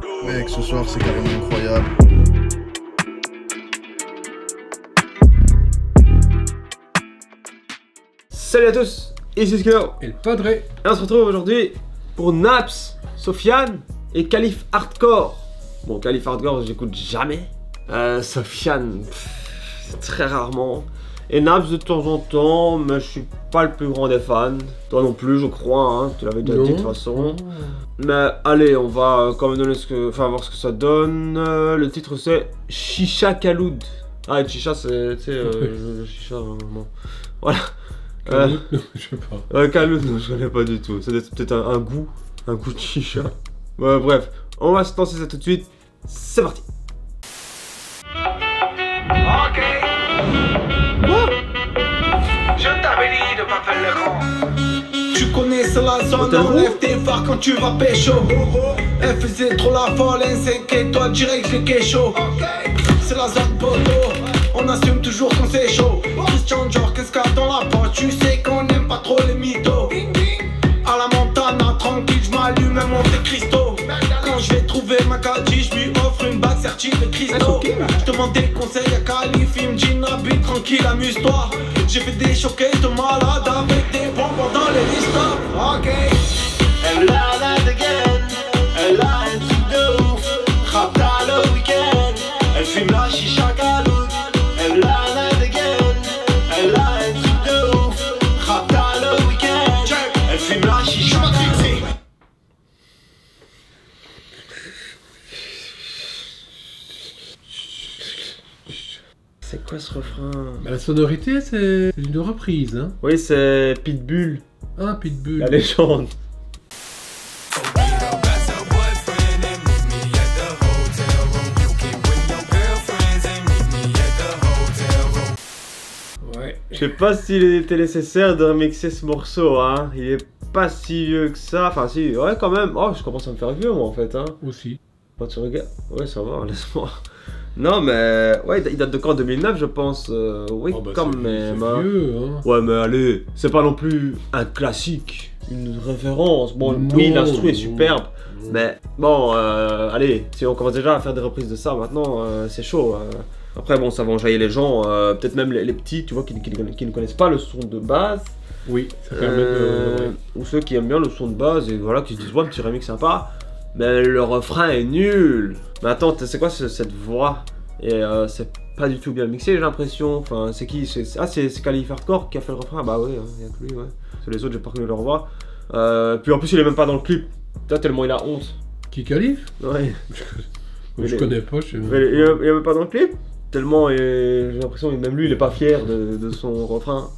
Mec, ce soir c'est carrément incroyable. Salut à tous, ici Skinner et le Padre. Et on se retrouve aujourd'hui pour Naps, Sofiane et Calif Hardcore. Bon, Calif Hardcore j'écoute jamais. Sofiane, très rarement. Et Naps de temps en temps, mais je suis pas le plus grand des fans. Toi non plus, je crois, hein, tu l'avais déjà dit de toute façon. Mais allez, on va quand même donner voir ce que ça donne. Le titre c'est Chicha Kaloud. Ah, et Chicha c'est, tu sais, Chicha, bon. Voilà. Kaloud, je sais pas. Kaloud, non, je connais pas du tout. C'est peut-être un goût de chicha. Bref, on va se lancer ça tout de suite. C'est parti. Ok. Je t'avais dit de pas faire le grand. Tu connais la zone, enlève tes phares quand tu vas pécho. Elle faisait trop la folle, inquiète toi direct les kécho. C'est la zone poteau, on assume toujours quand c'est chaud. Christian Dior, qu'est-ce qu'il y a dans la poche? Tu sais qu'on n'aime pas trop les mythos. À la Montana, tranquille, je m'allume un Monte Cristo. Quand je vais trouver ma Caddy, je lui offre une bague sertie de Cristo. Je demande des conseils à Calif, il me dit Nabi, tranquille, amuse-toi. J'ai fait des choquettes de malade avec des bonbons dans les listes. Ok. Elle l'a là again, elle a un truc de ouf. Rapta le week-end, elle fume la chicha Kaloud. Elle l'a là again, elle a un truc de ouf. Rapta le week-end, elle fume la chicha Kaloud. C'est quoi ce refrain? Bah, la sonorité, c'est une reprise, hein. Oui, c'est Pitbull, Ah, Pitbull. la légende. Ouais. Je sais pas s'il était nécessaire de remixer ce morceau, hein. Il est pas si vieux que ça. Enfin, si, ouais, quand même. Oh, je commence à me faire vieux, moi, en fait, hein. Aussi. Quand tu regardes. Ouais, ça va, laisse-moi. Non, mais. Ouais, il date de quand? 2009, je pense. Oui, Oh, bah, quand c'est même. vieux, hein. Ouais, mais allez, c'est pas non plus un classique, une référence. Bon, Non, oui, l'instru est non. superbe. Mais bon, allez, si on commence déjà à faire des reprises de ça maintenant, c'est chaud. Après, bon, ça va enjailler les gens, peut-être même les petits, tu vois, qui ne connaissent pas le son de base. Oui, ça permet de... Ou ceux qui aiment bien le son de base et voilà, qui se disent, ouais, un petit remix sympa. Mais le refrain est nul. Mais attends, c'est quoi cette voix? Et c'est pas du tout bien mixé, j'ai l'impression. Enfin, c'est qui? C'est Calif Hardcore qui a fait le refrain? Bah ouais, il y a que lui, ouais. Sur les autres, j'ai pas reconnu leur voix. Puis en plus, il est même pas dans le clip. Putain, tellement il a honte. Qui Calif? Ouais. Je connais pas, je sais Mais il est même pas dans le clip. Tellement j'ai l'impression que même lui, il est pas fier de son refrain.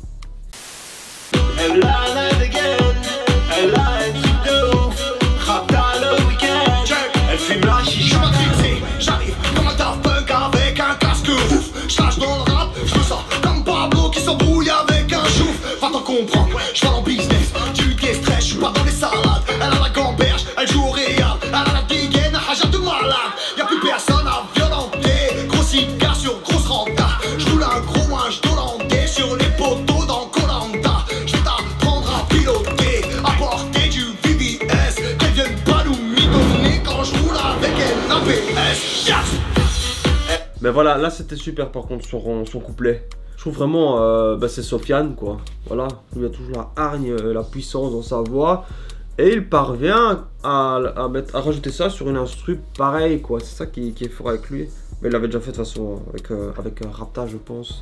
Elle a l'air again, elle a un truc de ouf. Rapta le week-end, elle fume la chicha. J'arrive comme un Daft Punk avec un casque ouf. J'lâche dans le rap, je me sens comme Pablo qui s'embrouille avec un chouf. Va t'en comprendre, je vais en business, du gay stress, je suis pas dans les salades. Elle a la gamberge, elle joue au Real, elle a la dégaine, un haja de malade. Y'a plus personne à violenter, gros cigare sur grosse renta. J'roule un gros linge d'Hollandais sur les poteaux dans Koh-Lanta. J'vais t'apprendre à piloter, à porter du VVS. Qu'elle vienne pas nous midonner quand j'roule avec un APS. Yes. Mais voilà, là c'était super par contre son couplet. Je trouve vraiment, c'est Sofiane quoi. Voilà, il a toujours la hargne, la puissance dans sa voix. Et il parvient à rajouter ça sur une instru pareil quoi. C'est ça qui est fort avec lui. Mais il l'avait déjà fait de toute façon avec Rapta je pense.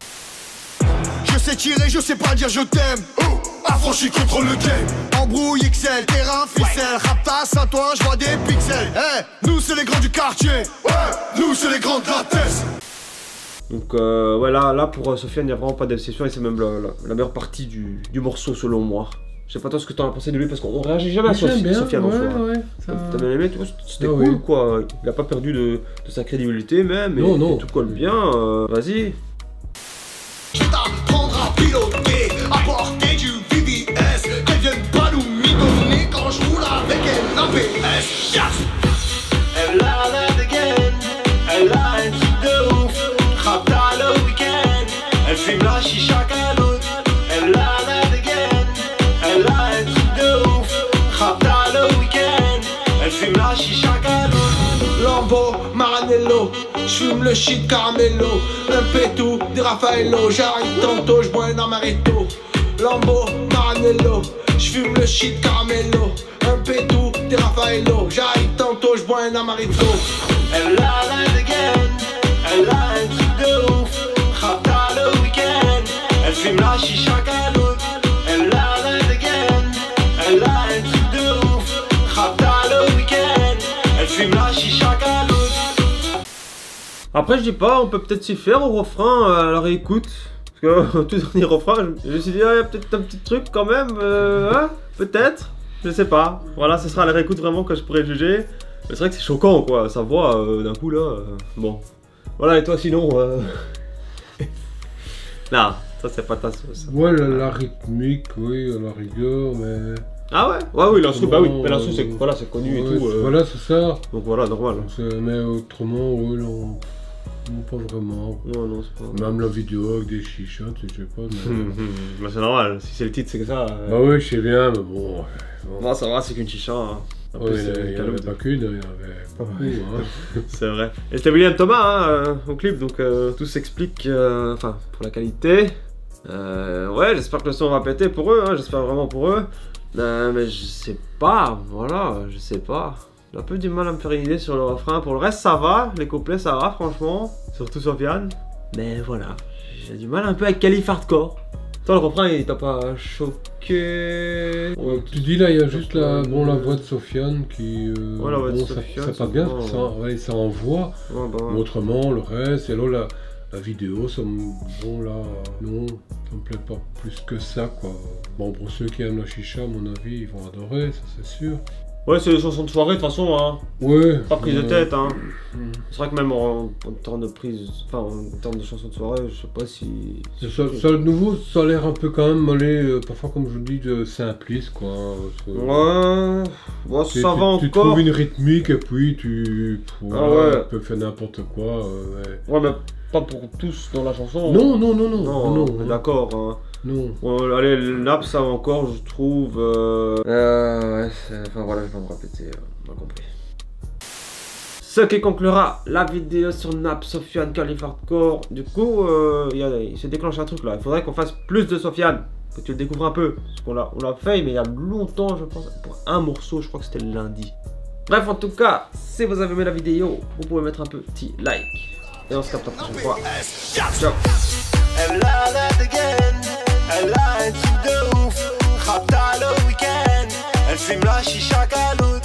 Je sais tirer, je sais pas dire je t'aime. Affranchi contre le game. Embrouille XL, terrain, ficelle. Raptas à toi, je vois des pixels. Nous c'est les grands du quartier. Nous c'est les grands de la tête. Donc là pour Sofiane il n'y a vraiment pas d'obsession et c'est même la meilleure partie du morceau selon moi. Je sais pas toi ce que t'en as pensé de lui parce qu'on réagit jamais à Sofiane en soi. T'as bien aimé, tu vois, c'était cool quoi. Il a pas perdu de sa crédibilité même et tout colle bien. Vas-y. Je vais t'apprendre à piloter, à porter du VVS. Qu'elle vienne pas nous midonner quand je roule avec un APS. Yes. Elle a l'air again, elle a un truc de ouf. Rapta le week-end, elle fume la chicha Kaloud. Elle a l'air again, elle a un truc de ouf. Rapta le week-end, elle fume la chicha Kaloud. Raffaello, j'fume le shit caramello, un pétou, des Raffaello, j'arrive tantôt, j'bois un amaretto, Lambo, Maranello, j'fume le shit caramello, un pétou, des Raffaello, j'arrive tantôt, j'bois un amaretto. Elle l'arrête again, elle a un truc de ouf, Rapta le week-end, elle fume la chicha caloute, elle l'arrête again, elle a un truc de ouf, Rapta le week-end, elle fume la chicha caloute. Après, je dis pas, on peut peut-être s'y faire au refrain à la réécoute. Parce que au tout dernier refrain, je me suis dit, ah, il y a peut-être un petit truc quand même, hein, peut-être, je sais pas. Voilà, ce sera à la réécoute vraiment que je pourrais juger. Mais c'est vrai que c'est choquant, quoi, sa voix d'un coup là. Bon. Voilà, et toi sinon Non, ça c'est pas ta sauce. Ouais, la rythmique, oui, à la rigueur, mais... Ah ouais? Ouais, oui, l'instru, bah oui, mais l'instru c'est voilà, c'est connu ouais, et tout. Voilà, c'est ça. Donc voilà, normal. Mais autrement, oui, non, pas vraiment. Non, c'est pas... Même la vidéo avec des chichas, je sais pas. Mais... Bah c'est normal, si c'est le titre, c'est que ça. Bah oui, je sais bien, mais bon... Bon, ça va, c'est qu'une chicha. Hein. Ouais, il y en avait pas qu'une, il y en avait beaucoup. Hein. C'est vrai. Et c'était William Thomas hein, au clip, donc tout s'explique, enfin, pour la qualité. Ouais, j'espère que le son va péter pour eux, hein, j'espère vraiment pour eux. Mais je sais pas, voilà, je sais pas. J'ai un peu du mal à me faire une idée sur le refrain. Pour le reste, ça va, les couplets, ça va, franchement. Surtout Sofiane. Mais voilà, j'ai du mal un peu avec Calif Hardcore. Toi, le refrain, il t'a pas choqué? Tu dis là, il y a juste la voix de Sofiane qui... ouais, la voix de Sofiane, ça passe bien, ça envoie. Ouais, bah, ouais. Autrement, le reste, et là, la vidéo, ça me... Bon, là, non, ça me plaît pas plus que ça, quoi. Bon, pour ceux qui aiment la chicha, à mon avis, ils vont adorer, ça c'est sûr. Ouais, c'est des chansons de soirée, de toute façon, hein. Ouais. Pas prise de tête, hein. C'est vrai que même en termes de prise, enfin, en termes de chansons de soirée, je sais pas si... Ça, de nouveau, ça a l'air un peu quand même aller, parfois, comme je vous dis, de simpliste, quoi. Ouais, bon, ça va encore. Tu trouves une rythmique et puis tu peux faire n'importe quoi. Ouais, mais pas pour tous dans la chanson. Non, d'accord, hein. Non. Bon, allez, le Naps, ça va encore, je trouve. Ouais, enfin voilà, je vais pas me répéter, on a compris. Ce qui conclura la vidéo sur Naps, Sofiane, Calif Hardcore. Du coup, il se déclenche un truc là. Il faudrait qu'on fasse plus de Sofiane, que tu le découvres un peu. Parce qu'on l'a fait, mais il y a longtemps, je pense, pour un morceau, je crois que c'était le lundi. Bref, en tout cas, si vous avez aimé la vidéo, vous pouvez mettre un petit like. Et on se capte la prochaine fois. Ciao. Elle a un truc de ouf, Rapta le week-end, elle fume la chicha caloute.